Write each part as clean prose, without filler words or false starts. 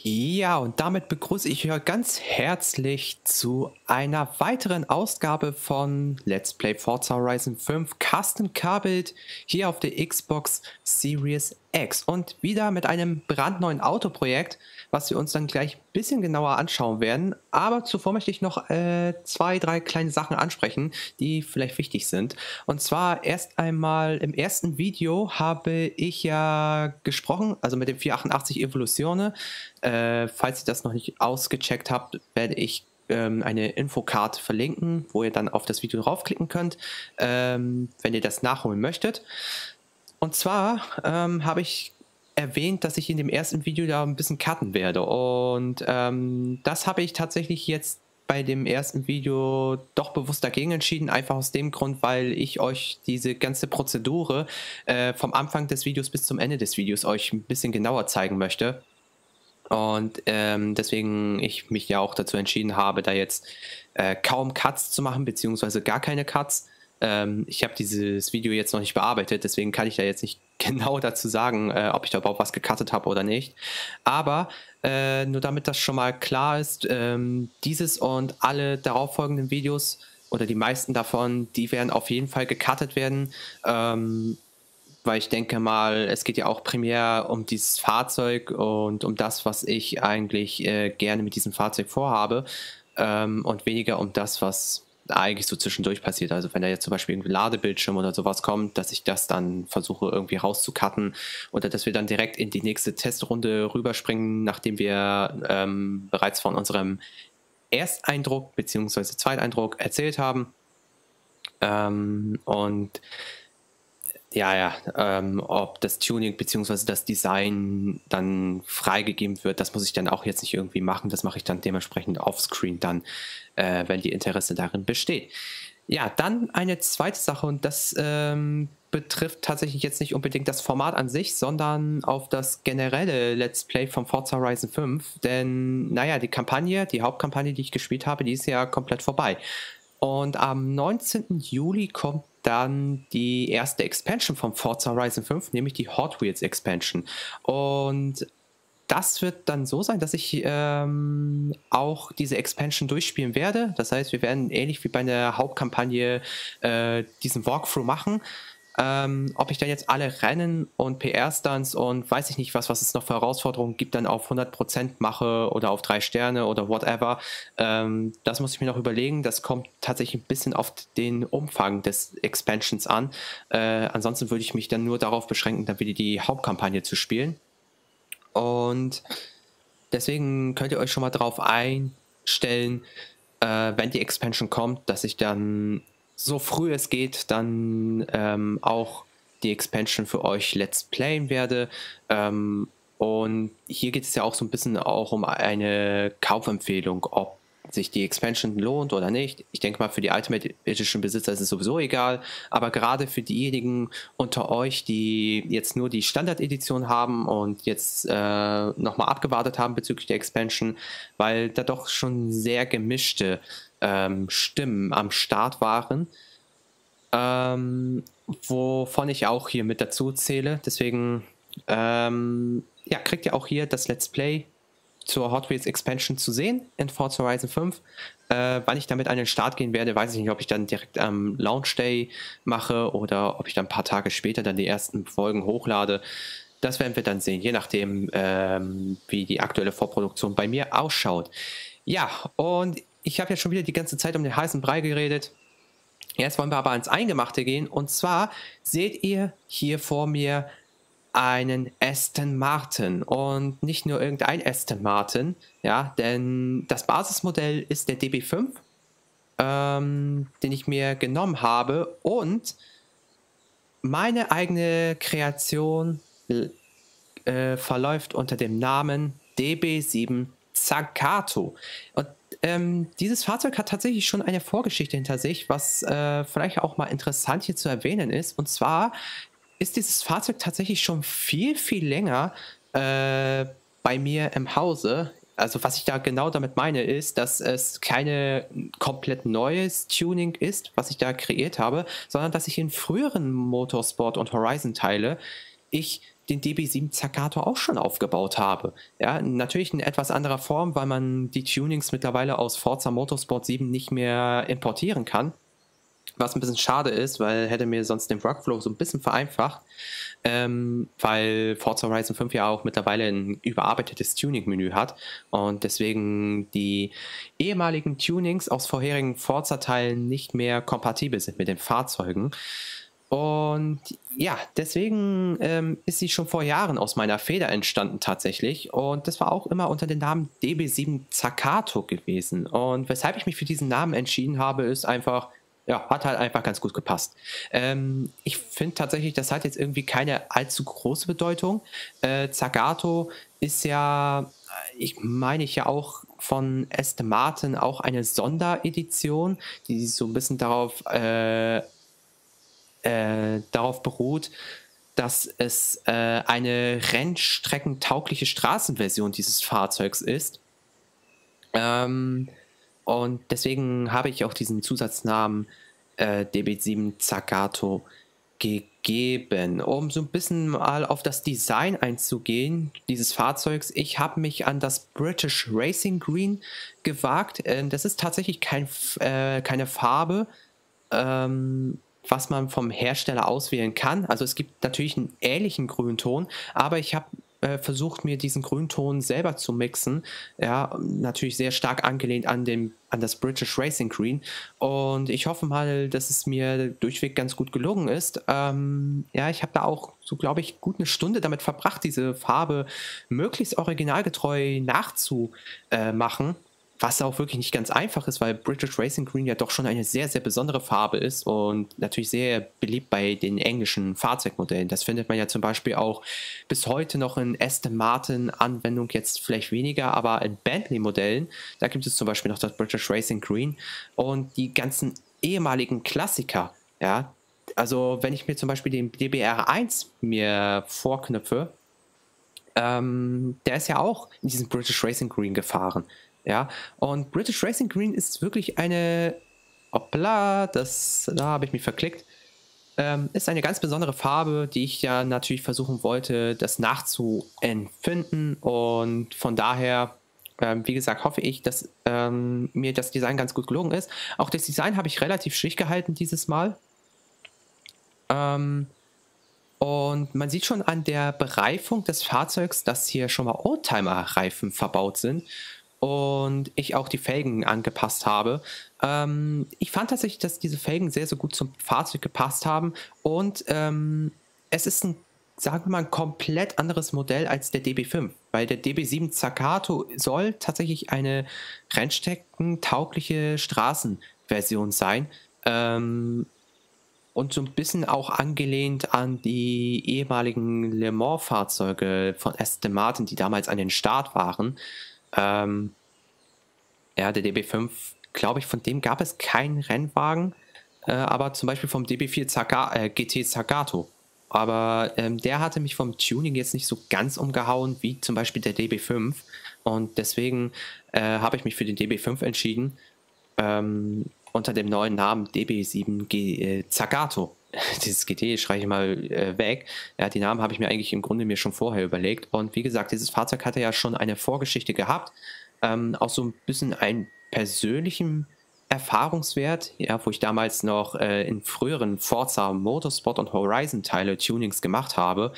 Ja, und damit begrüße ich euch ganz herzlich zu einer weiteren Ausgabe von Let's Play Forza Horizon 5 Custom Car Build hier auf der Xbox Series X und wieder mit einem brandneuen Autoprojekt, was wir uns dann gleich ein bisschen genauer anschauen werden. Aber zuvor möchte ich noch zwei, drei kleine Sachen ansprechen, die vielleicht wichtig sind. Und zwar erst einmal im ersten Video habe ich ja gesprochen, also mit dem 488 Evolutione. Falls ihr das noch nicht ausgecheckt habt, werde ich eine Infocard verlinken, wo ihr dann auf das Video draufklicken könnt, wenn ihr das nachholen möchtet. Und zwar habe ich erwähnt, dass ich in dem ersten Video da ein bisschen cutten werde. Und das habe ich tatsächlich jetzt bei dem ersten Video doch bewusst dagegen entschieden, einfach aus dem Grund, weil ich euch diese ganze Prozedur vom Anfang des Videos bis zum Ende des Videos euch ein bisschen genauer zeigen möchte. Und deswegen ich mich ja auch dazu entschieden habe, da jetzt kaum Cuts zu machen, beziehungsweise gar keine Cuts. Ich habe dieses Video jetzt noch nicht bearbeitet, deswegen kann ich da jetzt nicht genau dazu sagen, ob ich da überhaupt was gecuttet habe oder nicht. Aber nur damit das schon mal klar ist, dieses und alle darauffolgenden Videos oder die meisten davon, die werden auf jeden Fall gecuttet werden. Weil ich denke mal, es geht ja auch primär um dieses Fahrzeug und um das, was ich eigentlich gerne mit diesem Fahrzeug vorhabe, und weniger um das, was eigentlich so zwischendurch passiert. Also wenn da jetzt zum Beispiel irgendwie Ladebildschirm oder sowas kommt, dass ich das dann versuche irgendwie rauszucutten oder dass wir dann direkt in die nächste Testrunde rüberspringen, nachdem wir bereits von unserem Ersteindruck bzw. Zweiteindruck erzählt haben. Und ob das Tuning bzw. das Design dann freigegeben wird, das muss ich dann auch jetzt nicht irgendwie machen. Das mache ich dann dementsprechend offscreen dann, wenn die Interesse darin besteht. Ja, dann eine zweite Sache und das betrifft tatsächlich jetzt nicht unbedingt das Format an sich, sondern auf das generelle Let's Play von Forza Horizon 5. Denn, naja, die Hauptkampagne, die ich gespielt habe, die ist ja komplett vorbei. Und am 19. Juli kommt dann die erste Expansion von Forza Horizon 5, nämlich die Hot Wheels Expansion. Und das wird dann so sein, dass ich auch diese Expansion durchspielen werde. Das heißt, wir werden ähnlich wie bei der Hauptkampagne diesen Walkthrough machen. Ob ich dann jetzt alle Rennen und PR-Stunts und weiß ich nicht was es noch für Herausforderungen gibt, dann auf 100% mache oder auf 3 Sterne oder whatever, das muss ich mir noch überlegen. Das kommt tatsächlich ein bisschen auf den Umfang des Expansions an. Ansonsten würde ich mich dann nur darauf beschränken, dann wieder die Hauptkampagne zu spielen. Und deswegen könnt ihr euch schon mal darauf einstellen, wenn die Expansion kommt, dass ich dann so früh es geht, dann auch die Expansion für euch Let's Playen werde. Und hier geht es ja auch so ein bisschen auch um eine Kaufempfehlung, ob sich die Expansion lohnt oder nicht. Ich denke mal, für die Ultimate Edition Besitzer ist es sowieso egal, aber gerade für diejenigen unter euch, die jetzt nur die Standard-Edition haben und jetzt nochmal abgewartet haben bezüglich der Expansion, weil da doch schon sehr gemischte Stimmen am Start waren, wovon ich auch hier mit dazu zähle. Deswegen kriegt ihr auch hier das Let's Play zur Hot Wheels Expansion zu sehen in Forza Horizon 5. Wann ich damit an den Start gehen werde, weiß ich nicht, ob ich dann direkt am Launch Day mache oder ob ich dann ein paar Tage später dann die ersten Folgen hochlade. Das werden wir dann sehen, je nachdem, wie die aktuelle Vorproduktion bei mir ausschaut. Ja, und ich habe ja schon wieder die ganze Zeit um den heißen Brei geredet. Jetzt wollen wir aber ans Eingemachte gehen. Und zwar seht ihr hier vor mir einen Aston Martin. Und nicht nur irgendein Aston Martin, ja, denn das Basismodell ist der DB5, den ich mir genommen habe. Und meine eigene Kreation verläuft unter dem Namen DB7 Zagato. Und dieses Fahrzeug hat tatsächlich schon eine Vorgeschichte hinter sich, was vielleicht auch mal interessant hier zu erwähnen ist. Und zwar ist dieses Fahrzeug tatsächlich schon viel, viel länger bei mir im Hause. Also was ich da genau damit meine, ist, dass es keine komplett neues Tuning ist, was ich da kreiert habe, sondern dass ich in früheren Motorsport- und Horizon-Teile ich den DB7 Zagato auch schon aufgebaut habe. Ja, natürlich in etwas anderer Form, weil man die Tunings mittlerweile aus Forza Motorsport 7 nicht mehr importieren kann. Was ein bisschen schade ist, weil hätte mir sonst den Workflow so ein bisschen vereinfacht, weil Forza Horizon 5 ja auch mittlerweile ein überarbeitetes Tuning-Menü hat und deswegen die ehemaligen Tunings aus vorherigen Forza-Teilen nicht mehr kompatibel sind mit den Fahrzeugen. Und ja, deswegen ist sie schon vor Jahren aus meiner Feder entstanden tatsächlich. Und das war auch immer unter dem Namen DB7 Zagato gewesen. Und weshalb ich mich für diesen Namen entschieden habe, ist einfach, ja, hat halt einfach ganz gut gepasst. Ich finde tatsächlich, das hat jetzt irgendwie keine allzu große Bedeutung. Zagato ist ja, ich ja auch von Aston Martin auch eine Sonderedition, die so ein bisschen darauf beruht, dass es eine rennstreckentaugliche Straßenversion dieses Fahrzeugs ist. Und deswegen habe ich auch diesen Zusatznamen DB7 Zagato gegeben. Um so ein bisschen mal auf das Design einzugehen dieses Fahrzeugs, ich habe mich an das British Racing Green gewagt. Das ist tatsächlich keine Farbe, was man vom Hersteller auswählen kann. Also es gibt natürlich einen ähnlichen Grünton, aber ich habe versucht, mir diesen Grünton selber zu mixen. Ja, natürlich sehr stark angelehnt an das British Racing Green. Und ich hoffe mal, dass es mir durchweg ganz gut gelungen ist. Ja, ich habe da auch so, glaube ich, gut eine Stunde damit verbracht, diese Farbe möglichst originalgetreu nachzumachen. Was auch wirklich nicht ganz einfach ist, weil British Racing Green ja doch schon eine sehr, sehr besondere Farbe ist und natürlich sehr beliebt bei den englischen Fahrzeugmodellen. Das findet man ja zum Beispiel auch bis heute noch in Aston Martin Anwendung, jetzt vielleicht weniger, aber in Bentley-Modellen. Da gibt es zum Beispiel noch das British Racing Green und die ganzen ehemaligen Klassiker. Ja, also wenn ich mir zum Beispiel den DBR1 mir vorknüpfe, der ist ja auch in diesem British Racing Green gefahren. Ja, und British Racing Green ist wirklich hoppla, da habe ich mich verklickt, ist eine ganz besondere Farbe, die ich ja natürlich versuchen wollte, das nachzuempfinden und von daher, wie gesagt, hoffe ich, dass mir das Design ganz gut gelungen ist. Auch das Design habe ich relativ schlicht gehalten dieses Mal. Und man sieht schon an der Bereifung des Fahrzeugs, dass hier schon mal Oldtimer-Reifen verbaut sind und ich auch die Felgen angepasst habe. Ich fand tatsächlich, dass diese Felgen sehr, sehr gut zum Fahrzeug gepasst haben und es ist sagen wir mal, ein komplett anderes Modell als der DB5, weil der DB7 Zagato soll tatsächlich eine rennsteckentaugliche Straßenversion sein. Und so ein bisschen auch angelehnt an die ehemaligen Le Mans-Fahrzeuge von Aston Martin, die damals an den Start waren. Ja, der DB5, glaube ich, von dem gab es keinen Rennwagen, aber zum Beispiel vom DB4 GT Zagato. Aber der hatte mich vom Tuning jetzt nicht so ganz umgehauen wie zum Beispiel der DB5. Und deswegen habe ich mich für den DB5 entschieden. Unter dem neuen Namen DB7 Zagato. Dieses GT streiche ich mal weg. Ja, die Namen habe ich mir eigentlich im Grunde mir schon vorher überlegt. Und wie gesagt, dieses Fahrzeug hatte ja schon eine Vorgeschichte gehabt. Auch so ein bisschen einen persönlichen Erfahrungswert, ja, wo ich damals noch in früheren Forza Motorsport und Horizon Teile Tunings gemacht habe.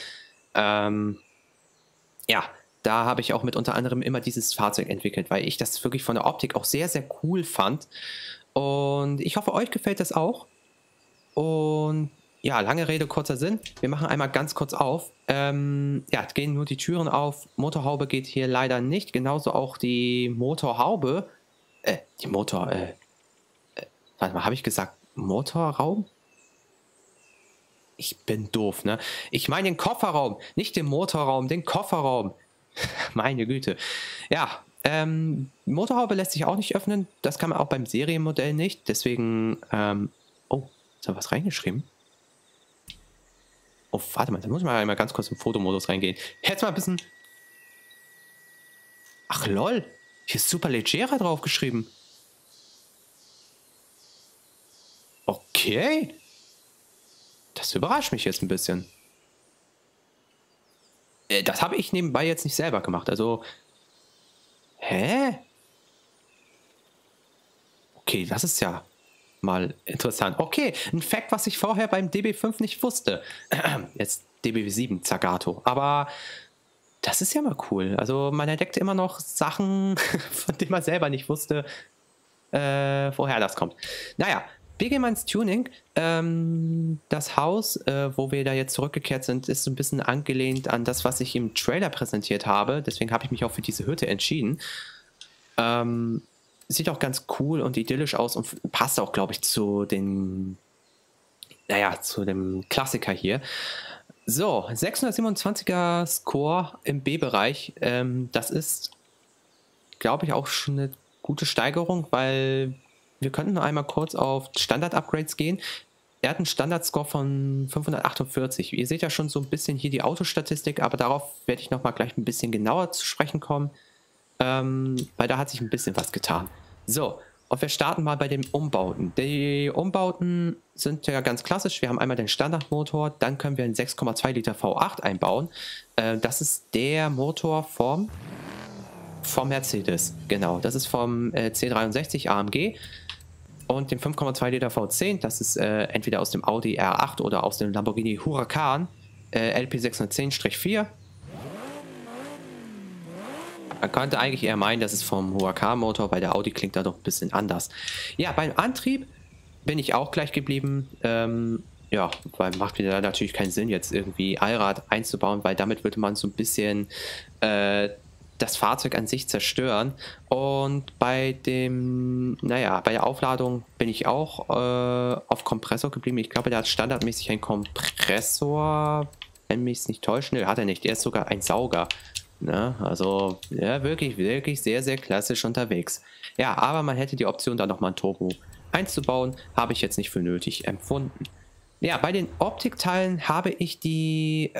Ja, da habe ich auch mit unter anderem immer dieses Fahrzeug entwickelt, weil ich das wirklich von der Optik auch sehr, sehr cool fand. Und ich hoffe, euch gefällt das auch. Und ja, lange Rede, kurzer Sinn. Wir machen einmal ganz kurz auf. Ja, gehen nur die Türen auf. Motorhaube geht hier leider nicht. Genauso auch die Motorhaube. Die Motor, warte mal, habe ich gesagt Motorraum? Ich bin doof, ne? Ich meine den Kofferraum, nicht den Motorraum, den Kofferraum. Meine Güte. Ja, Motorhaube lässt sich auch nicht öffnen. Das kann man auch beim Serienmodell nicht. Deswegen, oh, ist da was reingeschrieben? Oh, warte mal, da muss man einmal ganz kurz im Fotomodus reingehen. Jetzt mal ein bisschen. Ach lol, hier ist Super Leggera draufgeschrieben. Okay. Das überrascht mich jetzt ein bisschen. Das habe ich nebenbei jetzt nicht selber gemacht. Also, hä? Okay, das ist ja mal interessant. Okay, ein Fact, was ich vorher beim DB5 nicht wusste. Jetzt DB7 Zagato. Aber das ist ja mal cool. Also man entdeckt immer noch Sachen, von denen man selber nicht wusste, woher das kommt. Naja, Begelmanns Tuning. Das Haus, wo wir da jetzt zurückgekehrt sind, ist so ein bisschen angelehnt an das, was ich im Trailer präsentiert habe. Deswegen habe ich mich auch für diese Hütte entschieden. Sieht auch ganz cool und idyllisch aus und passt auch, glaube ich, zu den, naja, zu dem Klassiker hier. So, 627er Score im B-Bereich. Das ist, glaube ich, auch schon eine gute Steigerung, weil wir könnten noch einmal kurz auf Standard-Upgrades gehen. Er hat einen Standard-Score von 548. Ihr seht ja schon so ein bisschen hier die Autostatistik, aber darauf werde ich nochmal gleich ein bisschen genauer zu sprechen kommen. Weil da hat sich ein bisschen was getan. So, und wir starten mal bei den Umbauten. Die Umbauten sind ja ganz klassisch. Wir haben einmal den Standardmotor, dann können wir einen 6,2 Liter V8 einbauen. Das ist der Motor vom Mercedes, genau. Das ist vom C63 AMG. Und den 5,2 Liter V10, das ist entweder aus dem Audi R8 oder aus dem Lamborghini Huracan LP610-4. Man könnte eigentlich eher meinen, das ist vom Huracan-Motor, bei der Audi klingt da doch ein bisschen anders. Ja, beim Antrieb bin ich auch gleich geblieben. Ja, weil macht mir da natürlich keinen Sinn, jetzt irgendwie Allrad einzubauen, weil damit würde man so ein bisschen das Fahrzeug an sich zerstören. Und bei dem, naja, bei der Aufladung bin ich auch auf Kompressor geblieben. Ich glaube, der hat standardmäßig einen Kompressor, wenn mich es nicht täuscht. Nö, hat er nicht. Der ist sogar ein Sauger. Ne? Also, ja, wirklich, wirklich sehr, sehr klassisch unterwegs. Ja, aber man hätte die Option, da nochmal ein Turbo einzubauen. Habe ich jetzt nicht für nötig empfunden. Ja, bei den Optikteilen habe ich die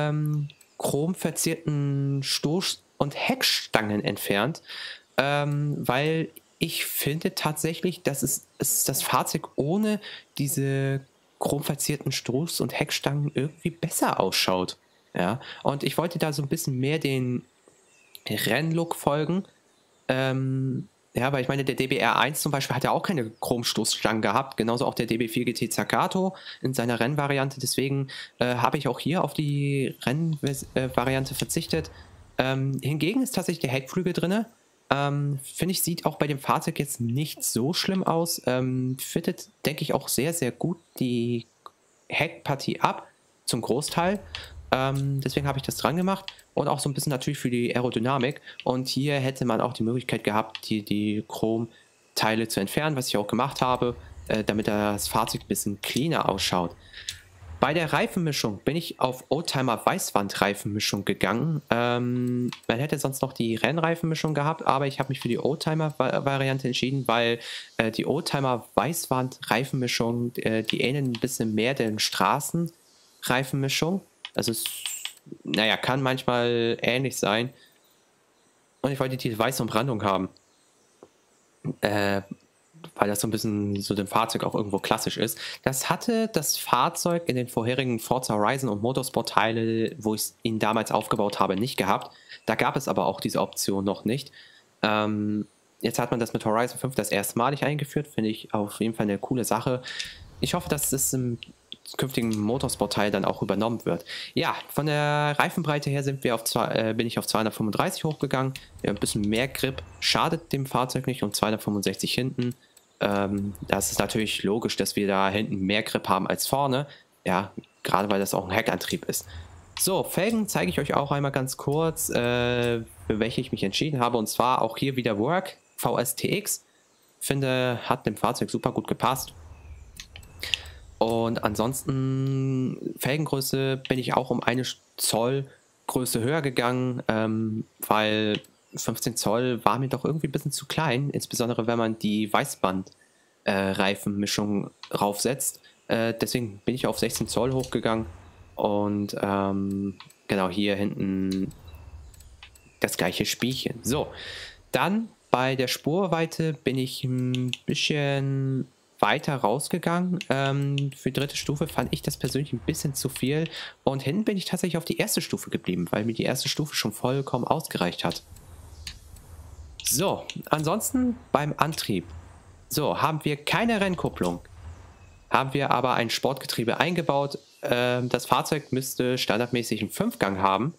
chromverzierten Stoß- und Heckstangen entfernt, weil ich finde tatsächlich, dass es das Fahrzeug ohne diese chromverzierten Stoß- und Heckstangen irgendwie besser ausschaut. Ja, und ich wollte da so ein bisschen mehr den Rennlook folgen. Ja, weil ich meine, der DBR1 zum Beispiel hat ja auch keine Chromstoßstangen gehabt, genauso auch der DB4 GT Zagato in seiner Rennvariante. Deswegen habe ich auch hier auf die Rennvariante verzichtet. Hingegen ist tatsächlich der Heckflügel drin. Finde ich, sieht auch bei dem Fahrzeug jetzt nicht so schlimm aus. Fittet, denke ich, auch sehr, sehr gut die Heckpartie ab, zum Großteil. Deswegen habe ich das dran gemacht und auch so ein bisschen natürlich für die Aerodynamik. Und hier hätte man auch die Möglichkeit gehabt, die Chromteile zu entfernen, was ich auch gemacht habe, damit das Fahrzeug ein bisschen cleaner ausschaut. Bei der Reifenmischung bin ich auf Oldtimer Weißwand-Reifenmischung gegangen. Man hätte sonst noch die Rennreifenmischung gehabt, aber ich habe mich für die Oldtimer-Variante entschieden, weil die Oldtimer Weißwand-Reifenmischung, die ähneln ein bisschen mehr den Straßenreifenmischung. Also es, naja, kann manchmal ähnlich sein. Und ich wollte die weiße Umrandung haben. Weil das so ein bisschen so dem Fahrzeug auch irgendwo klassisch ist. Das hatte das Fahrzeug in den vorherigen Forza Horizon und Motorsport-Teile, wo ich ihn damals aufgebaut habe, nicht gehabt. Da gab es aber auch diese Option noch nicht. Jetzt hat man das mit Horizon 5 das erste Mal nicht eingeführt. Finde ich auf jeden Fall eine coole Sache. Ich hoffe, dass es im künftigen Motorsport-Teil dann auch übernommen wird. Ja, von der Reifenbreite her bin ich auf 235 hochgegangen. Ja, ein bisschen mehr Grip schadet dem Fahrzeug nicht und 265 hinten. Das ist natürlich logisch, dass wir da hinten mehr Grip haben als vorne. Ja, gerade weil das auch ein Heckantrieb ist. So, Felgen zeige ich euch auch einmal ganz kurz, für welche ich mich entschieden habe. Und zwar auch hier wieder Work VSTX. Finde, hat dem Fahrzeug super gut gepasst. Und ansonsten, Felgengröße bin ich auch um 1 Zoll Größe höher gegangen, weil 15 Zoll war mir doch irgendwie ein bisschen zu klein, insbesondere wenn man die Weißband-Reifenmischung raufsetzt. Deswegen bin ich auf 16 Zoll hochgegangen und genau hier hinten das gleiche Spielchen. So, dann bei der Spurweite bin ich ein bisschen weiter rausgegangen. Für die dritte Stufe fand ich das persönlich ein bisschen zu viel. Und hinten bin ich tatsächlich auf die erste Stufe geblieben, weil mir die erste Stufe schon vollkommen ausgereicht hat. So, ansonsten beim Antrieb. So, haben wir keine Rennkupplung. Haben wir aber ein Sportgetriebe eingebaut. Das Fahrzeug müsste standardmäßig einen 5-Gang haben.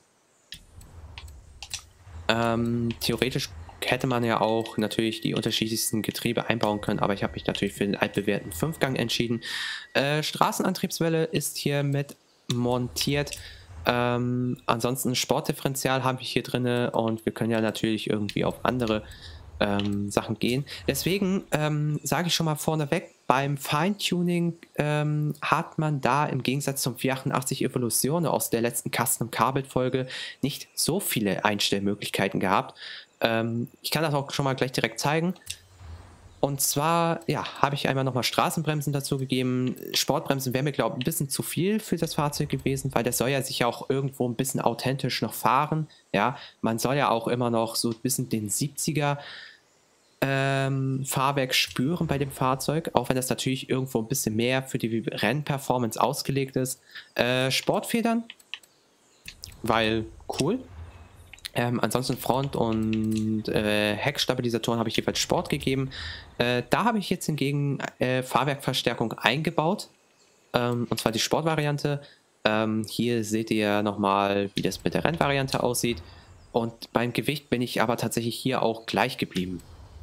Theoretisch hätte man ja auch natürlich die unterschiedlichsten Getriebe einbauen können, aber ich habe mich natürlich für den altbewährten 5-Gang entschieden. Straßenantriebswelle ist hier mit montiert. Ansonsten Sportdifferential habe ich hier drin und wir können ja natürlich irgendwie auf andere Sachen gehen. Deswegen sage ich schon mal vorneweg, beim Feintuning hat man da im Gegensatz zum 488 Evolution aus der letzten Custom Carbid Folge nicht so viele Einstellmöglichkeiten gehabt. Ich kann das auch schon mal gleich direkt zeigen. Und zwar, ja, habe ich einmal nochmal Straßenbremsen dazu gegeben. Sportbremsen wäre mir, glaube ich, ein bisschen zu viel für das Fahrzeug gewesen, weil der soll ja sich auch irgendwo ein bisschen authentisch noch fahren. Ja, man soll ja auch immer noch so ein bisschen den 70er Fahrwerk spüren bei dem Fahrzeug, auch wenn das natürlich irgendwo ein bisschen mehr für die Rennperformance ausgelegt ist. Sportfedern, weil cool. Ansonsten Front- und Heckstabilisatoren habe ich jeweils Sport gegeben. Da habe ich jetzt hingegen Fahrwerkverstärkung eingebaut. Und zwar die Sportvariante. Hier seht ihr nochmal, wie das mit der Rennvariante aussieht. Und beim Gewicht bin ich aber tatsächlich hier auch gleich geblieben.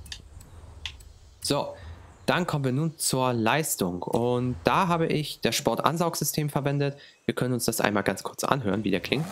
So, dann kommen wir nun zur Leistung. Und da habe ich das Sportansaugsystem verwendet. Wir können uns das einmal ganz kurz anhören, wie der klingt.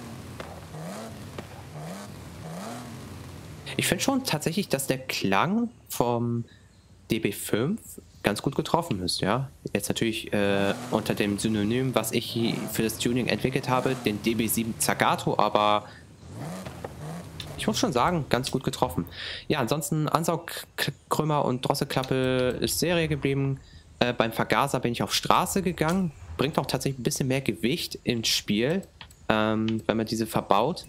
Ich finde schon tatsächlich, dass der Klang vom DB5 ganz gut getroffen ist, ja. Jetzt natürlich unter dem Synonym, was ich für das Tuning entwickelt habe, den DB7 Zagato, aber ich muss schon sagen, ganz gut getroffen. Ja, ansonsten Ansaugkrümmer und Drosselklappe ist Serie geblieben. Beim Vergaser bin ich auf Straße gegangen. Bringt auch tatsächlich ein bisschen mehr Gewicht ins Spiel, wenn man diese verbaut.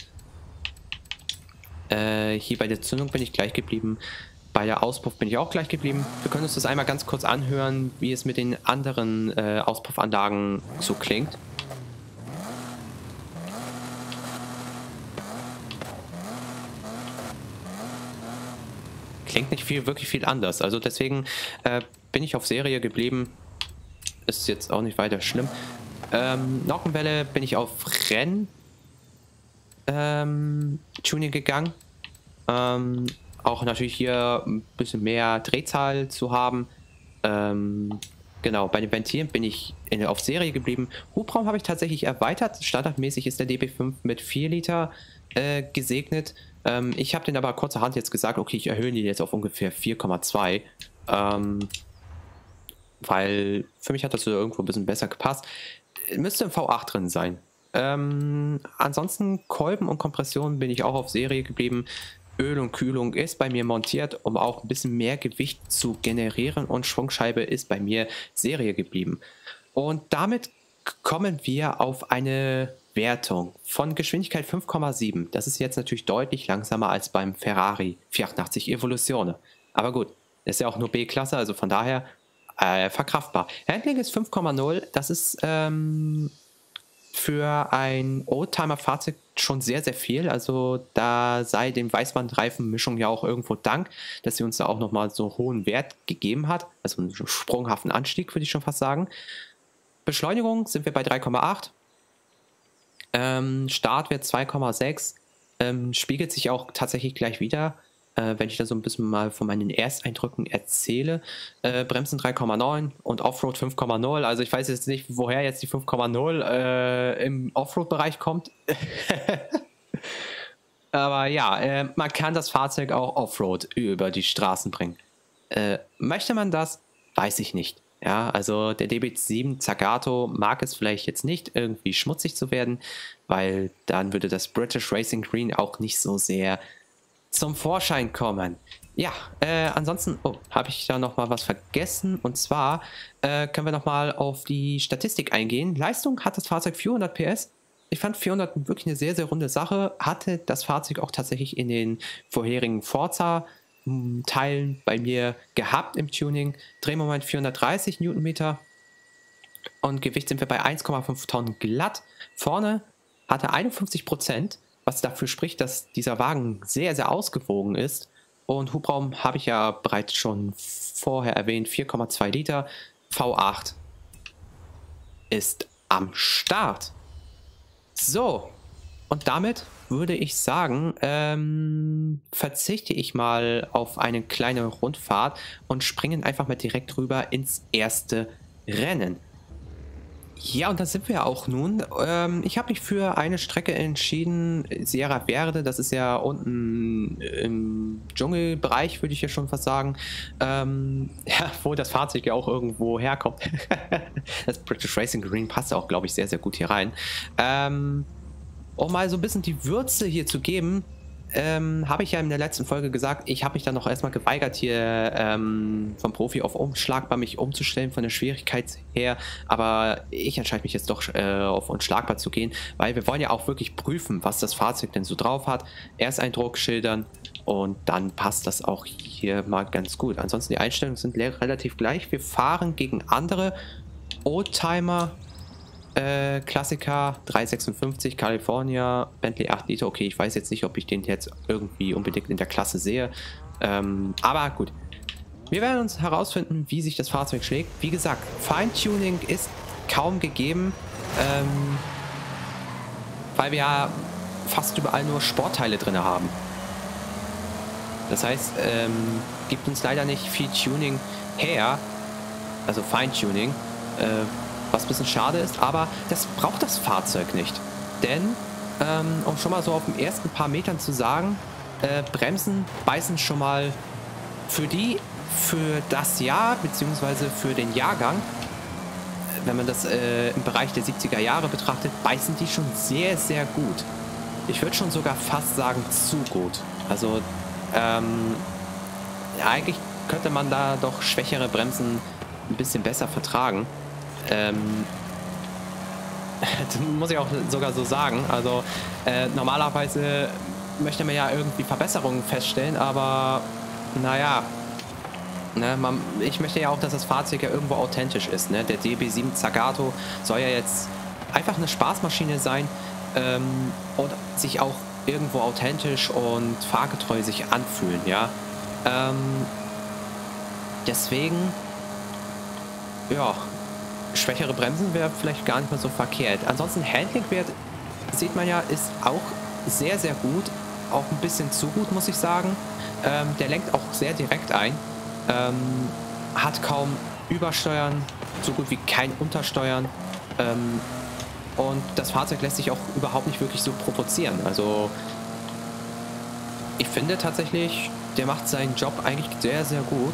Hier bei der Zündung bin ich gleich geblieben. Bei der Auspuff bin ich auch gleich geblieben. Wir können uns das einmal ganz kurz anhören, wie es mit den anderen Auspuffanlagen so klingt. Klingt nicht wirklich viel anders. Also deswegen bin ich auf Serie geblieben. Ist jetzt auch nicht weiter schlimm. Nockenwelle bin ich auf Tuning gegangen. Auch natürlich hier ein bisschen mehr Drehzahl zu haben. Genau, bei den Ventilen bin ich auf Serie geblieben. Hubraum habe ich tatsächlich erweitert. Standardmäßig ist der DB5 mit 4 Liter gesegnet. Ich habe den aber kurzerhand jetzt gesagt, okay, ich erhöhe den jetzt auf ungefähr 4,2. Weil für mich hat das so irgendwo ein bisschen besser gepasst. Müsste im V8 drin sein. Ansonsten Kolben und Kompressionen bin ich auch auf Serie geblieben. Öl und Kühlung ist bei mir montiert, um auch ein bisschen mehr Gewicht zu generieren, und Schwungscheibe ist bei mir Serie geblieben. Und damit kommen wir auf eine Wertung von Geschwindigkeit 5,7. Das ist jetzt natürlich deutlich langsamer als beim Ferrari 488 Evoluzione. Aber gut, ist ja auch nur B-Klasse, also von daher verkraftbar. Handling ist 5,0. Das ist für ein Oldtimer-Fahrzeug schon sehr, sehr viel. Also da sei den Weißbandreifenmischung ja auch irgendwo Dank, dass sie uns da auch nochmal so hohen Wert gegeben hat. Also einen sprunghaften Anstieg, würde ich schon fast sagen. Beschleunigung sind wir bei 3,8. Startwert 2,6. Spiegelt sich auch tatsächlich gleich wieder, wenn ich da so ein bisschen mal von meinen Ersteindrücken erzähle. Bremsen 3,9 und Offroad 5,0. Also ich weiß jetzt nicht, woher jetzt die 5,0 im Offroad-Bereich kommt. Aber ja, man kann das Fahrzeug auch Offroad über die Straßen bringen. Möchte man das? Weiß ich nicht. Ja, also der DB7 Zagato mag es vielleicht jetzt nicht, irgendwie schmutzig zu werden, weil dann würde das British Racing Green auch nicht so sehr zum Vorschein kommen. Ja, ansonsten, habe ich da noch mal was vergessen, und zwar können wir noch mal auf die Statistik eingehen. Leistung hat das Fahrzeug 400 PS. Ich fand 400 wirklich eine sehr, sehr runde Sache. Hatte das Fahrzeug auch tatsächlich in den vorherigen Forza Teilen bei mir gehabt im Tuning. Drehmoment 430 Newtonmeter und Gewicht sind wir bei 1,5 Tonnen glatt. Vorne hat er 51%, was dafür spricht, dass dieser Wagen sehr, sehr ausgewogen ist. Und Hubraum habe ich ja bereits schon vorher erwähnt, 4,2 Liter. V8 ist am Start. So, und damit würde ich sagen, verzichte ich mal auf eine kleine Rundfahrt und springen einfach mal direkt rüber ins erste Rennen. Ja, und da sind wir ja auch nun. Ich habe mich für eine Strecke entschieden, Sierra Verde, das ist ja unten im Dschungelbereich, würde ich ja schon fast sagen. Ja, wo das Fahrzeug ja auch irgendwo herkommt. Das British Racing Green passt auch, glaube ich, sehr, sehr gut hier rein. Um mal so ein bisschen die Würze hier zu geben, habe ich ja in der letzten Folge gesagt, ich habe mich dann noch erstmal geweigert, hier vom Profi auf unschlagbar mich umzustellen, von der Schwierigkeit her. Aber ich entscheide mich jetzt doch auf unschlagbar zu gehen, weil wir wollen ja auch wirklich prüfen, was das Fahrzeug denn so drauf hat. Ersteindruck schildern und dann passt das auch hier mal ganz gut. Ansonsten die Einstellungen sind relativ gleich. Wir fahren gegen andere Oldtimer. Klassiker 356 California Bentley 8 Liter. Okay, ich weiß jetzt nicht, ob ich den jetzt irgendwie unbedingt in der Klasse sehe. Aber gut. Wir werden uns herausfinden, wie sich das Fahrzeug schlägt. Wie gesagt, Feintuning ist kaum gegeben, weil wir ja fast überall nur Sportteile drin haben. Das heißt, gibt uns leider nicht viel Tuning her, also Feintuning, was ein bisschen schade ist, aber das braucht das Fahrzeug nicht. Denn, um schon mal so auf den ersten paar Metern zu sagen, Bremsen beißen schon mal für das Jahr, beziehungsweise für den Jahrgang, wenn man das im Bereich der 70er Jahre betrachtet, beißen die schon sehr, sehr gut. Ich würde schon sogar fast sagen, zu gut. Also, ja, eigentlich könnte man da doch schwächere Bremsen ein bisschen besser vertragen. Das muss ich auch sogar so sagen. Also normalerweise möchte man ja irgendwie Verbesserungen feststellen, aber naja, ne, ich möchte ja auch, dass das Fahrzeug ja irgendwo authentisch ist. Ne? Der DB7 Zagato soll ja jetzt einfach eine Spaßmaschine sein und sich auch irgendwo authentisch und fahrgetreu sich anfühlen. Ja, deswegen, ja, schwächere Bremsen wäre vielleicht gar nicht mehr so verkehrt. Ansonsten Handlingwert, sieht man ja, ist auch sehr, sehr gut. Auch ein bisschen zu gut, muss ich sagen. Der lenkt auch sehr direkt ein. Hat kaum Übersteuern, so gut wie kein Untersteuern. Und das Fahrzeug lässt sich auch überhaupt nicht wirklich so provozieren. Also ich finde tatsächlich, der macht seinen Job eigentlich sehr, sehr gut.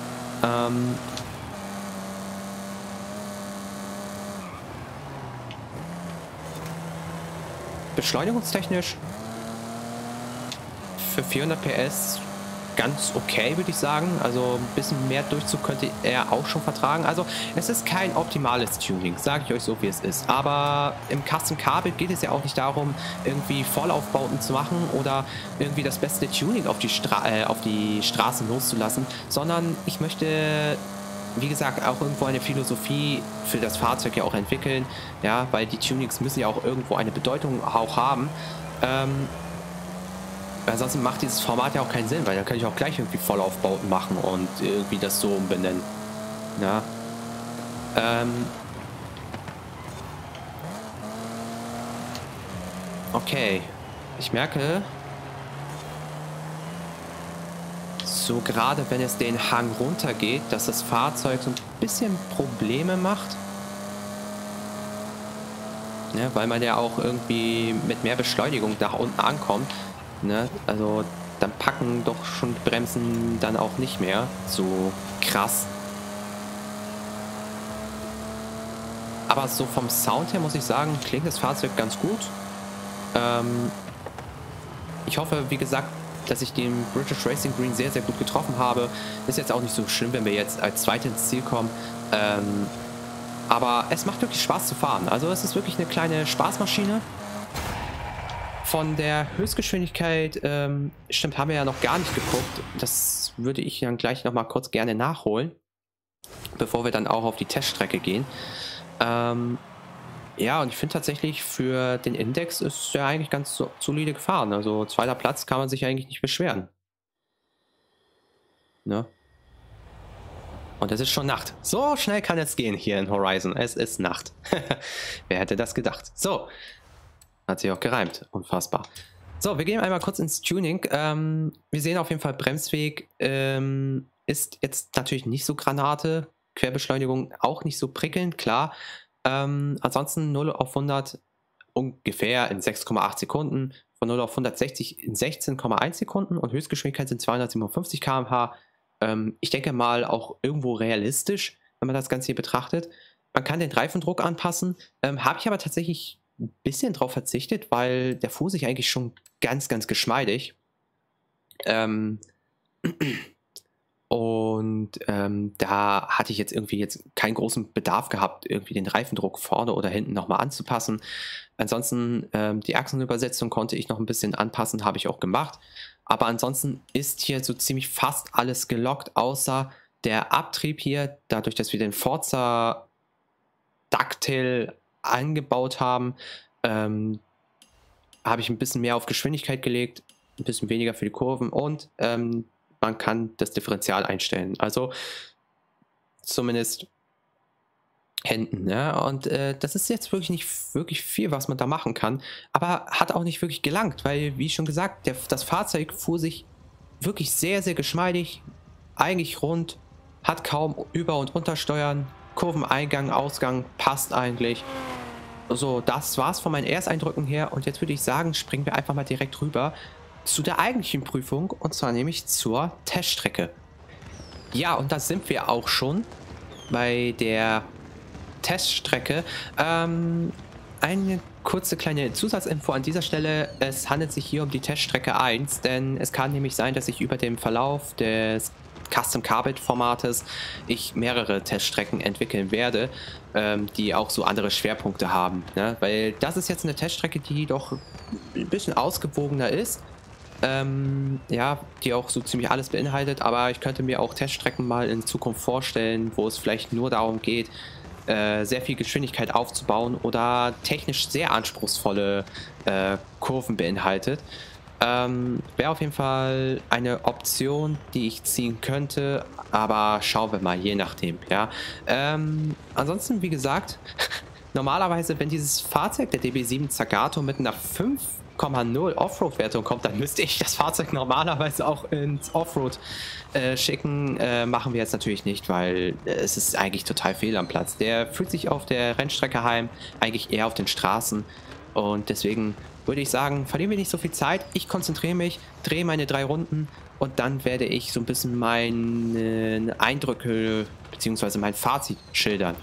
Beschleunigungstechnisch für 400 PS ganz okay, würde ich sagen. Also ein bisschen mehr Durchzug könnte er auch schon vertragen. Also es ist kein optimales Tuning, sage ich euch so, wie es ist. Aber im Custom Car Build geht es ja auch nicht darum, irgendwie Vollaufbauten zu machen oder irgendwie das beste Tuning auf die Straßen loszulassen, sondern ich möchte, wie gesagt, auch irgendwo eine Philosophie für das Fahrzeug ja auch entwickeln, ja, weil die Tunings müssen ja auch irgendwo eine Bedeutung auch haben. Ansonsten macht dieses Format ja auch keinen Sinn, weil dann kann ich auch gleich irgendwie Vollaufbauten machen und irgendwie das so umbenennen. Ja. Okay. Ich merke, so gerade wenn es den Hang runter geht, dass das Fahrzeug so ein bisschen Probleme macht. Ne, weil man ja auch irgendwie mit mehr Beschleunigung nach unten ankommt. Ne? Also dann packen doch schon die Bremsen dann auch nicht mehr so krass. Aber so vom Sound her muss ich sagen, klingt das Fahrzeug ganz gut. Ich hoffe, wie gesagt, dass ich den British Racing Green sehr, sehr gut getroffen habe. Ist jetzt auch nicht so schlimm, wenn wir jetzt als Zweite ins Ziel kommen. Aber es macht wirklich Spaß zu fahren. Also es ist wirklich eine kleine Spaßmaschine. von der Höchstgeschwindigkeit, stimmt, haben wir ja noch gar nicht geguckt. Das würde ich dann gleich nochmal kurz gerne nachholen, bevor wir dann auch auf die Teststrecke gehen. Ja, und ich finde tatsächlich, für den Index ist er eigentlich ganz solide gefahren. Also zweiter Platz kann man sich eigentlich nicht beschweren. Ne? Und es ist schon Nacht. So schnell kann es gehen hier in Horizon. Es ist Nacht. Wer hätte das gedacht? So. Hat sich auch gereimt. Unfassbar. So, wir gehen einmal kurz ins Tuning. Wir sehen auf jeden Fall, Bremsweg ist jetzt natürlich nicht so Granate. Querbeschleunigung auch nicht so prickelnd, klar. Ansonsten 0 auf 100 ungefähr in 6,8 Sekunden. Von 0 auf 160 in 16,1 Sekunden. Und Höchstgeschwindigkeit sind 257 km/h. Ich denke mal auch irgendwo realistisch, wenn man das Ganze hier betrachtet. Man kann den Reifendruck anpassen. Habe ich aber tatsächlich ein bisschen drauf verzichtet, weil der fuhr sich eigentlich schon ganz, ganz geschmeidig. Da hatte ich jetzt irgendwie keinen großen Bedarf gehabt, irgendwie den Reifendruck vorne oder hinten nochmal anzupassen. Ansonsten die Achsenübersetzung konnte ich noch ein bisschen anpassen, habe ich auch gemacht. Aber ansonsten ist hier so ziemlich fast alles gelockt, außer der Abtrieb hier, dadurch, dass wir den Forza Ducktail eingebaut haben, habe ich ein bisschen mehr auf Geschwindigkeit gelegt, ein bisschen weniger für die Kurven und man kann das Differential einstellen. Also zumindest hinten. Ja? Und das ist jetzt wirklich nicht wirklich viel, was man da machen kann. Aber hat auch nicht wirklich gelangt, weil, wie schon gesagt, das Fahrzeug fuhr sich wirklich sehr, sehr geschmeidig, eigentlich rund, hat kaum Über- und Untersteuern, Kurveneingang, Ausgang passt eigentlich. So, das war's von meinen Ersteindrücken her. Und jetzt würde ich sagen, springen wir einfach mal direkt rüber zu der eigentlichen Prüfung, und zwar nämlich zur Teststrecke. Ja, und da sind wir auch schon bei der Teststrecke. Eine kurze kleine Zusatzinfo an dieser Stelle. Es handelt sich hier um die Teststrecke 1, denn es kann nämlich sein, dass ich über den Verlauf des Custom Carbide Formates mehrere Teststrecken entwickeln werde, die auch so andere Schwerpunkte haben. Ne? Weil das ist jetzt eine Teststrecke, die doch ein bisschen ausgewogener ist. Ja, die auch so ziemlich alles beinhaltet, aber ich könnte mir auch Teststrecken mal in Zukunft vorstellen, wo es vielleicht nur darum geht, sehr viel Geschwindigkeit aufzubauen oder technisch sehr anspruchsvolle Kurven beinhaltet. Wäre auf jeden Fall eine Option, die ich ziehen könnte, aber schauen wir mal, je nachdem. Ja. Ansonsten, wie gesagt, normalerweise, wenn dieses Fahrzeug, der DB7 Zagato, mit einer 5,0 Offroad-Wertung kommt, dann müsste ich das Fahrzeug normalerweise auch ins Offroad schicken. Machen wir jetzt natürlich nicht, weil es ist eigentlich total fehl am Platz. Der fühlt sich auf der Rennstrecke heim, eigentlich eher auf den Straßen. Und deswegen würde ich sagen, verlieren wir nicht so viel Zeit. Ich konzentriere mich, drehe meine 3 Runden und dann werde ich so ein bisschen meine Eindrücke bzw. mein Fazit schildern.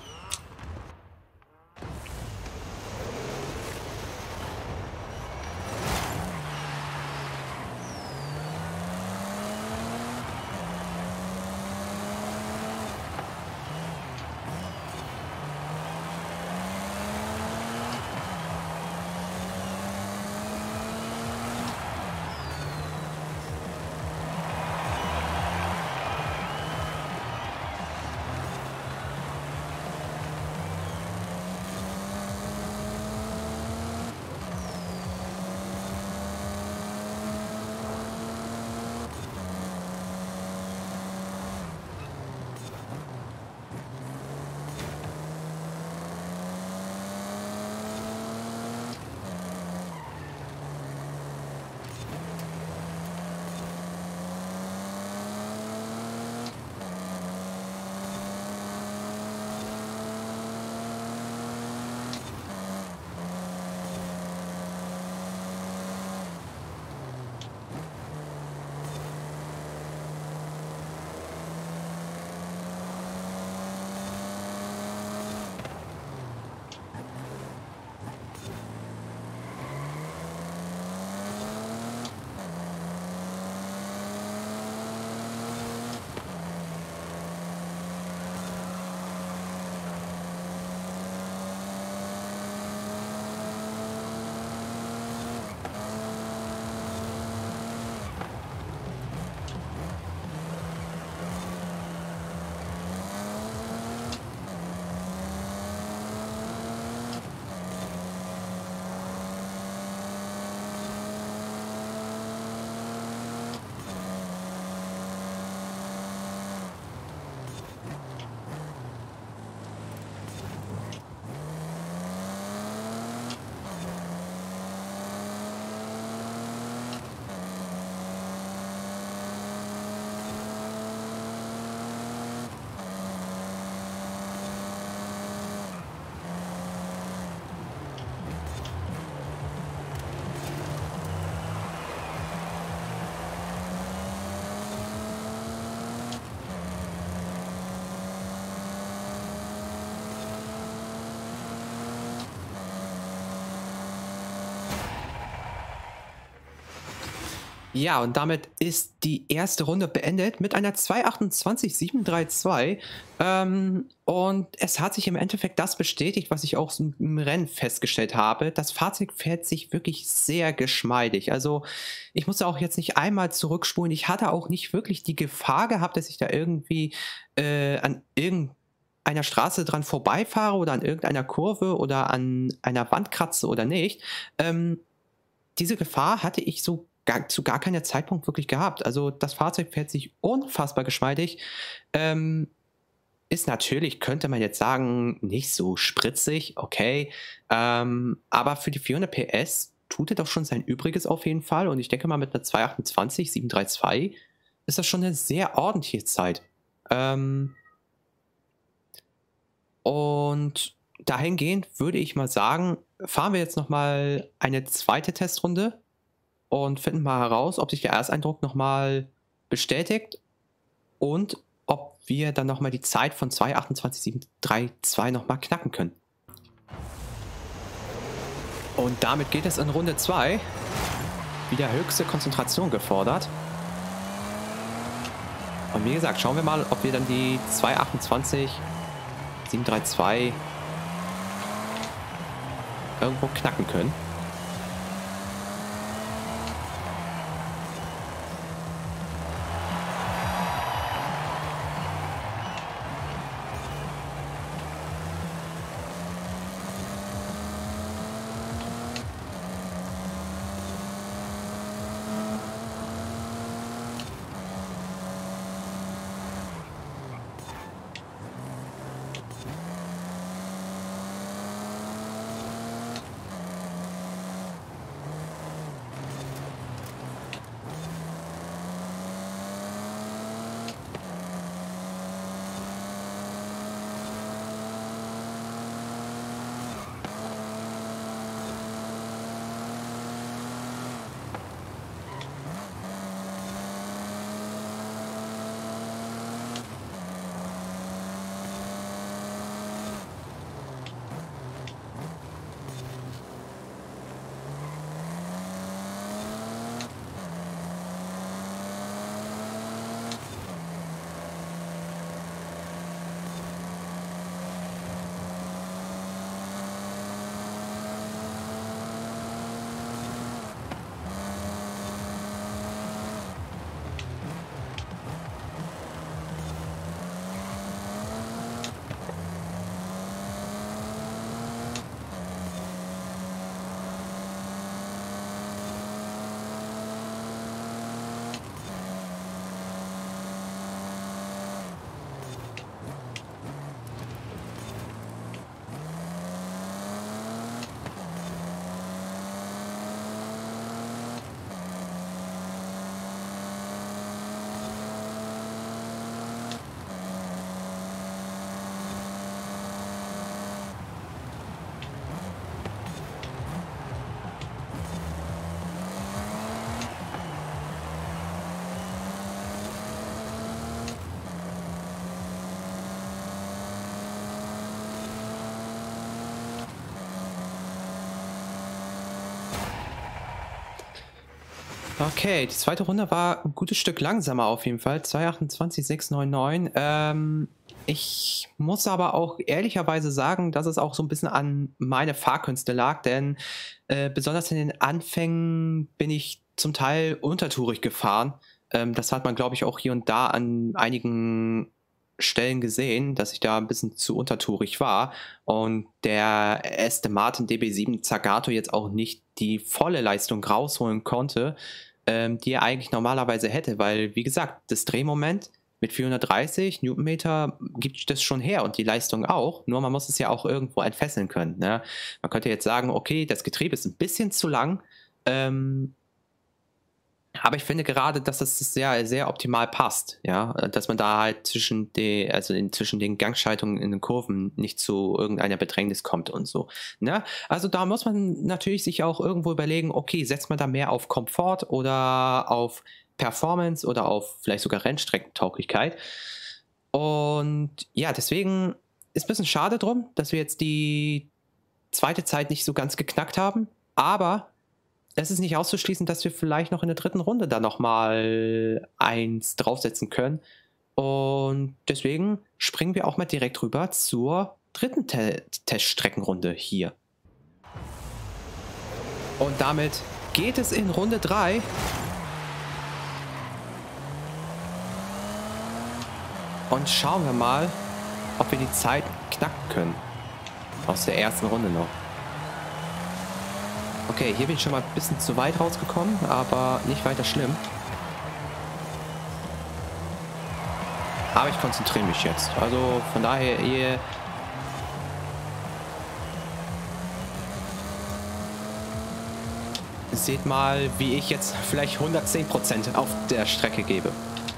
Ja, und damit ist die erste Runde beendet mit einer 2:28,732. Und es hat sich im Endeffekt das bestätigt, was ich auch so im Rennen festgestellt habe. Das Fahrzeug fährt sich wirklich sehr geschmeidig. Also ich musste auch jetzt nicht einmal zurückspulen. Ich hatte auch nicht wirklich die Gefahr gehabt, dass ich da irgendwie an irgendeiner Straße dran vorbeifahre oder an irgendeiner Kurve oder an einer Wand kratze oder nicht. Ähm, Diese Gefahr hatte ich zu gar keiner Zeitpunkt wirklich gehabt. Also das Fahrzeug fährt sich unfassbar geschmeidig. Ähm, Ist natürlich, könnte man jetzt sagen, nicht so spritzig, okay. Aber für die 400 PS tut er doch schon sein Übriges auf jeden Fall. Und ich denke mal, mit einer 228, 732 ist das schon eine sehr ordentliche Zeit. Ähm, und dahingehend würde ich mal sagen, fahren wir jetzt nochmal eine zweite Testrunde und finden mal heraus, ob sich der Ersteindruck nochmal bestätigt und ob wir dann nochmal die Zeit von 2:28,732 nochmal knacken können. Und damit geht es in Runde 2. Wieder höchste Konzentration gefordert. Und wie gesagt, schauen wir mal, ob wir dann die 2:28,732 irgendwo knacken können. Okay, die zweite Runde war ein gutes Stück langsamer auf jeden Fall. 2:28,699. Ich muss aber auch ehrlicherweise sagen, dass es auch so ein bisschen an meine Fahrkünste lag, denn besonders in den Anfängen bin ich zum Teil untertourig gefahren. Das hat man, glaube ich, auch hier und da an einigen Stellen gesehen, dass ich da ein bisschen zu untertourig war und der Aston Martin DB7 Zagato jetzt auch nicht die volle Leistung rausholen konnte, die er eigentlich normalerweise hätte, weil, wie gesagt, das Drehmoment mit 430 Newtonmeter gibt das schon her und die Leistung auch, nur man muss es ja auch irgendwo entfesseln können. Ne? Man könnte jetzt sagen, okay, das Getriebe ist ein bisschen zu lang, ähm, aber ich finde gerade, dass das sehr, sehr optimal passt, ja, dass man da halt zwischen den Gangschaltungen in den Kurven nicht zu irgendeiner Bedrängnis kommt und so. Ne? Also da muss man natürlich sich auch irgendwo überlegen, okay, setzt man da mehr auf Komfort oder auf Performance oder auf vielleicht sogar Rennstreckentauglichkeit. Und ja, deswegen ist ein bisschen schade drum, dass wir jetzt die zweite Zeit nicht so ganz geknackt haben, aber es ist nicht auszuschließen, dass wir vielleicht noch in der dritten Runde da nochmal eins draufsetzen können. Und deswegen springen wir auch mal direkt rüber zur dritten Teststreckenrunde hier. Und damit geht es in Runde 3. Und schauen wir mal, ob wir die Zeit knacken können. Aus der ersten Runde noch. Okay, hier bin ich schon mal ein bisschen zu weit rausgekommen, aber nicht weiter schlimm. Aber ich konzentriere mich jetzt. Also von daher, ihr seht mal, wie ich jetzt vielleicht 110% auf der Strecke gebe.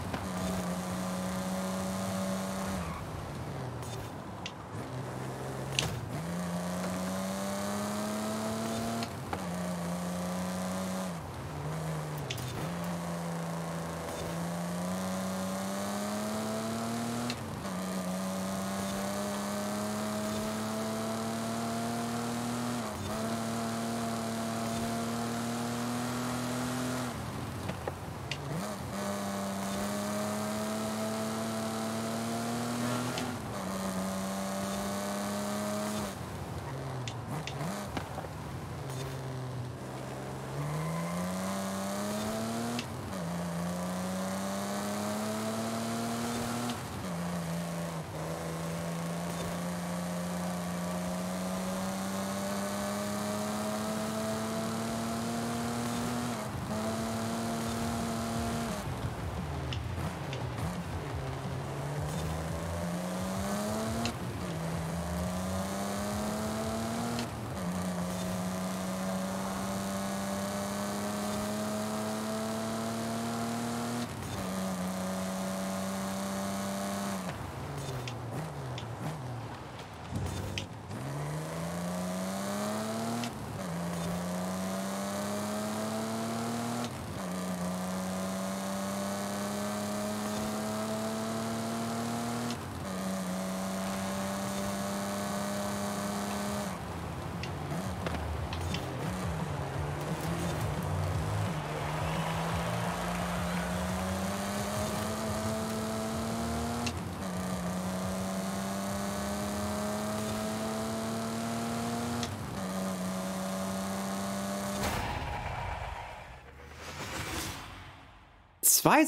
Zwei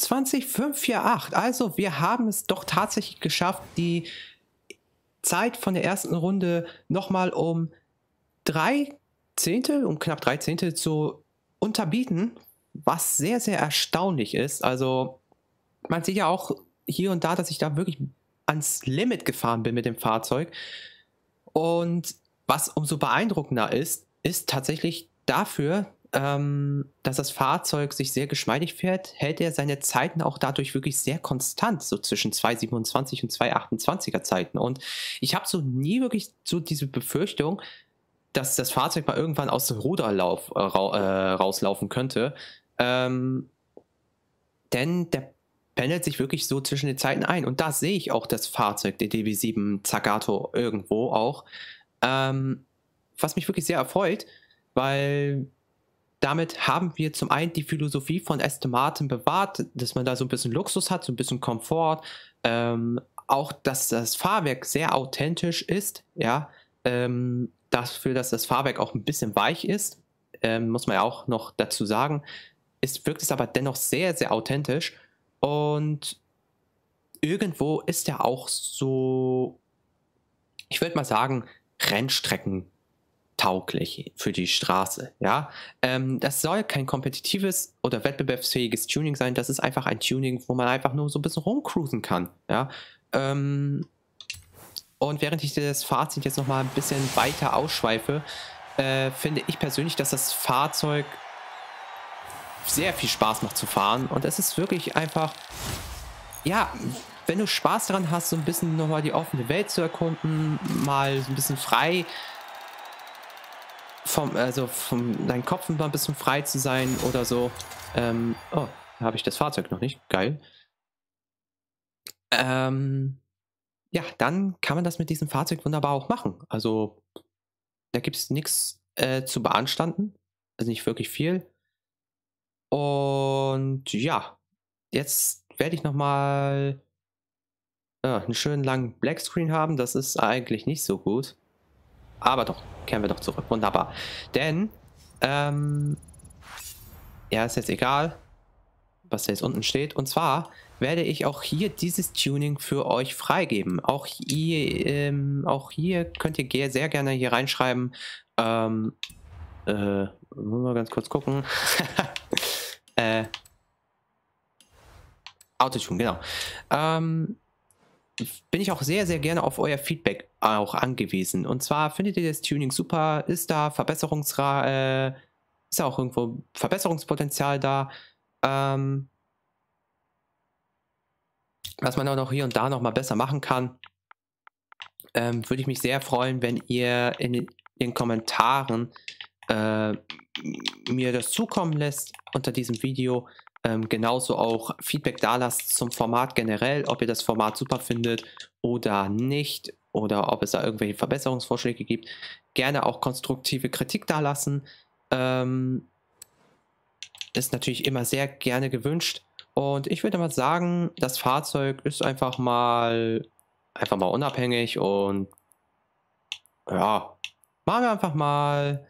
27,548. Also wir haben es doch tatsächlich geschafft, die Zeit von der ersten Runde nochmal um 3 Zehntel, um knapp 3 Zehntel zu unterbieten, was sehr, sehr erstaunlich ist. Also man sieht ja auch hier und da, dass ich da wirklich ans Limit gefahren bin mit dem Fahrzeug. Und was umso beeindruckender ist, ist tatsächlich dafür, dass das Fahrzeug sich sehr geschmeidig fährt, hält er seine Zeiten auch dadurch wirklich sehr konstant, so zwischen 2,27 und 2,28er Zeiten. Und ich habe so nie wirklich so diese Befürchtung, dass das Fahrzeug mal irgendwann aus dem Ruder rauslaufen könnte. Denn der pendelt sich wirklich so zwischen den Zeiten ein. Und da sehe ich auch das Fahrzeug, der DB7 Zagato, irgendwo auch. Was mich wirklich sehr erfreut, weil damit haben wir zum einen die Philosophie von Aston Martin bewahrt, dass man da so ein bisschen Luxus hat, so ein bisschen Komfort. Auch, dass das Fahrwerk sehr authentisch ist, ja. Dafür, dass das Fahrwerk auch ein bisschen weich ist, muss man ja auch noch dazu sagen, wirkt es aber dennoch sehr, sehr authentisch. Und irgendwo ist er auch so, ich würde mal sagen, Rennstrecken tauglich für die Straße, ja. Das soll kein kompetitives oder wettbewerbsfähiges Tuning sein, das ist einfach ein Tuning, wo man einfach nur so ein bisschen rumcruisen kann, ja. Und während ich das Fazit jetzt nochmal ein bisschen weiter ausschweife, finde ich persönlich, dass das Fahrzeug sehr viel Spaß macht zu fahren und es ist wirklich einfach, ja, wenn du Spaß daran hast, so ein bisschen nochmal die offene Welt zu erkunden, mal so ein bisschen frei vom deinem Kopf mal ein bisschen frei zu sein oder so. Oh, da habe ich das Fahrzeug noch nicht. Geil. Ja, dann kann man das mit diesem Fahrzeug wunderbar auch machen. Also, da gibt es nichts zu beanstanden. Also nicht wirklich viel. Und ja, jetzt werde ich nochmal einen schönen langen Blackscreen haben. Das ist eigentlich nicht so gut. Aber doch, kehren wir doch zurück. Wunderbar. Denn, ja, ist jetzt egal, was da jetzt unten steht. Und zwar werde ich auch hier dieses Tuning für euch freigeben. Auch hier könnt ihr sehr gerne hier reinschreiben. Mal ganz kurz gucken. Autotune, genau. Bin ich auch sehr, sehr gerne auf euer Feedback auch angewiesen. Und zwar findet ihr das Tuning super? Ist da ist da auch irgendwo Verbesserungspotenzial da? Was man auch noch hier und da noch mal besser machen kann, würde ich mich sehr freuen, wenn ihr in den Kommentaren mir das zukommen lässt unter diesem Video. Genauso auch Feedback da lasst zum Format generell, ob ihr das Format super findet oder nicht, oder ob es da irgendwelche Verbesserungsvorschläge gibt. Gerne auch konstruktive Kritik da lassen. Ist natürlich immer sehr gerne gewünscht. Und ich würde mal sagen, das Fahrzeug ist einfach mal unabhängig und ja, machen wir einfach mal.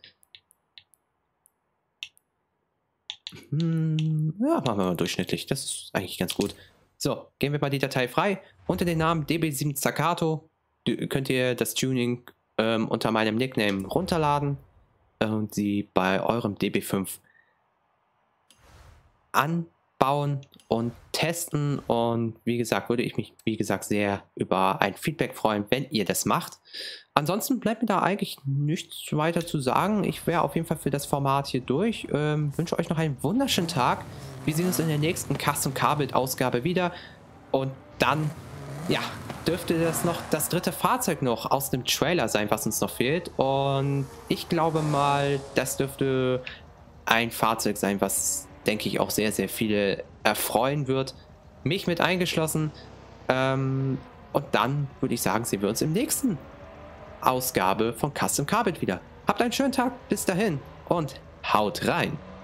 Ja, machen wir mal durchschnittlich. Das ist eigentlich ganz gut. So, geben wir mal die Datei frei. Unter dem Namen DB7 Staccato könnt ihr das Tuning unter meinem Nickname runterladen und sie bei eurem DB5 anbauen und testen. Und wie gesagt, würde ich mich, sehr über ein Feedback freuen, wenn ihr das macht. Ansonsten bleibt mir da eigentlich nichts weiter zu sagen. Ich wäre auf jeden Fall für das Format hier durch. Wünsche euch noch einen wunderschönen Tag. Wir sehen uns in der nächsten Custom Car Build Ausgabe wieder. Und dann, ja, dürfte das dritte Fahrzeug noch aus dem Trailer sein, was uns noch fehlt. Und ich glaube mal, das dürfte ein Fahrzeug sein, was, denke ich, auch sehr, sehr viele erfreuen wird. Mich mit eingeschlossen. Und dann würde ich sagen, sehen wir uns im nächsten Ausgabe von Custom Car Build wieder. Habt einen schönen Tag, bis dahin und haut rein!